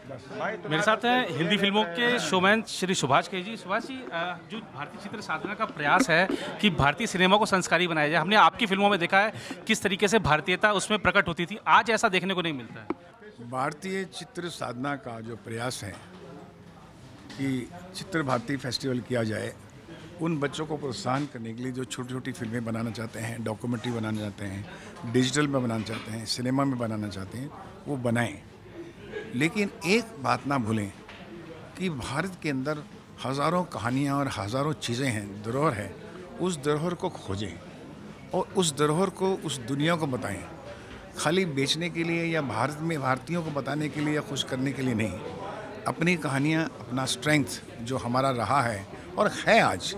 मेरे साथ हैं हिंदी फिल्मों के शोमैन श्री सुभाष के जी। सुभाष जी, जो भारतीय चित्र साधना का प्रयास है कि भारतीय सिनेमा को संस्कारी बनाया जाए, हमने आपकी फिल्मों में देखा है किस तरीके से भारतीयता उसमें प्रकट होती थी, आज ऐसा देखने को नहीं मिलता है। भारतीय चित्र साधना का जो प्रयास है कि चित्र भारती फेस्टिवल किया जाए, उन बच्चों को प्रोत्साहन करने के लिए जो छोटी छोटी फिल्में बनाना चाहते हैं, डॉक्यूमेंट्री बनाना चाहते हैं, डिजिटल में बनाना चाहते हैं, सिनेमा में बनाना चाहते हैं, वो बनाएं। लेकिन एक बात ना भूलें कि भारत के अंदर हज़ारों कहानियाँ और हज़ारों चीज़ें हैं, धरोहर है। उस धरोहर को खोजें और उस धरोहर को उस दुनिया को बताएं। खाली बेचने के लिए या भारत में भारतीयों को बताने के लिए या खुश करने के लिए नहीं। अपनी कहानियाँ, अपना स्ट्रेंथ जो हमारा रहा है और है आज,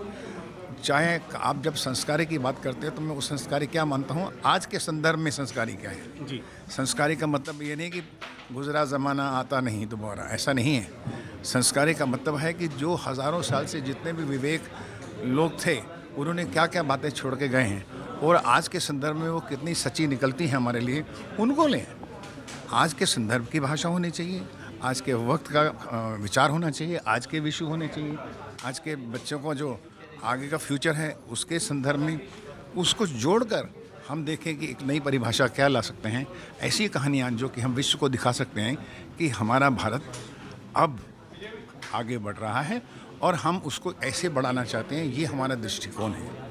चाहे आप जब संस्कारी की बात करते हैं तो मैं उस संस्कारी क्या मानता हूँ, आज के संदर्भ में संस्कारी क्या है जी। संस्कारी का मतलब ये नहीं कि गुजरा ज़माना आता नहीं दोबारा, ऐसा नहीं है। संस्कारी का मतलब है कि जो हज़ारों साल से जितने भी विवेक लोग थे, उन्होंने क्या क्या बातें छोड़ के गए हैं और आज के संदर्भ में वो कितनी सच्ची निकलती हैं हमारे लिए, उनको लें। आज के संदर्भ की भाषा होनी चाहिए, आज के वक्त का विचार होना चाहिए, आज के विषय होने चाहिए, आज के बच्चों को जो आगे का फ्यूचर है उसके संदर्भ में उसको जोड़कर हम देखें कि एक नई परिभाषा क्या ला सकते हैं। ऐसी कहानियाँ जो कि हम विश्व को दिखा सकते हैं कि हमारा भारत अब आगे बढ़ रहा है और हम उसको ऐसे बढ़ाना चाहते हैं, ये हमारा दृष्टिकोण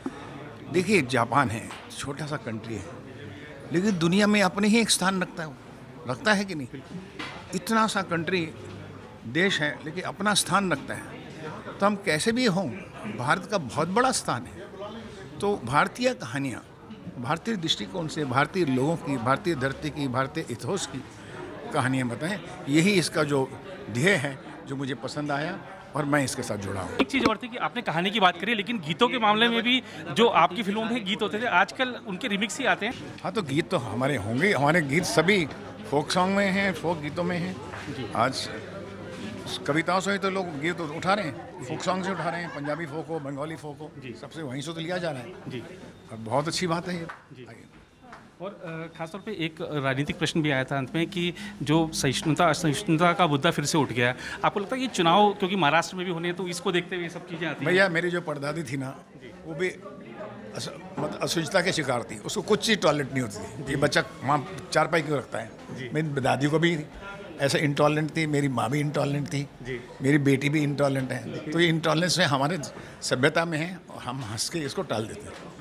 है। देखिए, जापान है, छोटा सा कंट्री है, लेकिन दुनिया में अपने ही एक स्थान रखता है कि नहीं। इतना सा कंट्री देश है लेकिन अपना स्थान रखता है, तो हम कैसे भी हों, भारत का बहुत बड़ा स्थान है। तो भारतीय कहानियाँ भारतीय दृष्टिकोण से, भारतीय लोगों की, भारतीय धरती की, भारतीय इतिहास की कहानियाँ बताएं। यही इसका जो ध्येय है जो मुझे पसंद आया और मैं इसके साथ जुड़ा हूँ। एक चीज़ और थी कि आपने कहानी की बात करी, लेकिन गीतों के मामले में भी जो आपकी फिल्मों में गीत होते थे, आजकल उनके रिमिक्स ही आते हैं। हाँ, तो गीत तो हमारे होंगे, हमारे गीत सभी फोक सॉन्ग में हैं, फोक गीतों में हैं। आज कविताओं से ही तो लोग गीत उठा रहे हैं, फोक सॉन्ग से उठा रहे हैं, पंजाबी फोक हो, बंगाली फोक हो, सबसे वहीं से तो लिया जा रहा है जी। और बहुत अच्छी बात है ये। और खासतौर पे एक राजनीतिक प्रश्न भी आया था अंत में कि जो सहिष्णुता असहिष्णुता का मुद्दा फिर से उठ गया है, आपको लगता है कि चुनाव क्योंकि महाराष्ट्र में भी होने हैं तो इसको देखते हुए ये सब चीज़ें आती हैं? भैया, मेरी जो परदादी थी ना, वो भी असहिष्णुता के शिकार थी। उसको कुछ चीज़ टॉयलेट नहीं होती थी, ये बच्चा वहाँ चारपाई क्यों रखता है। मेरी दादी को भी ऐसे इंटॉलरेंट थी, मेरी माँ भी इंटॉलरेंट थी, मेरी बेटी भी इंटॉलरेंट है। तो ये इंटॉलरेंस में हमारे सभ्यता में है और हम हंस के इसको टाल देते हैं।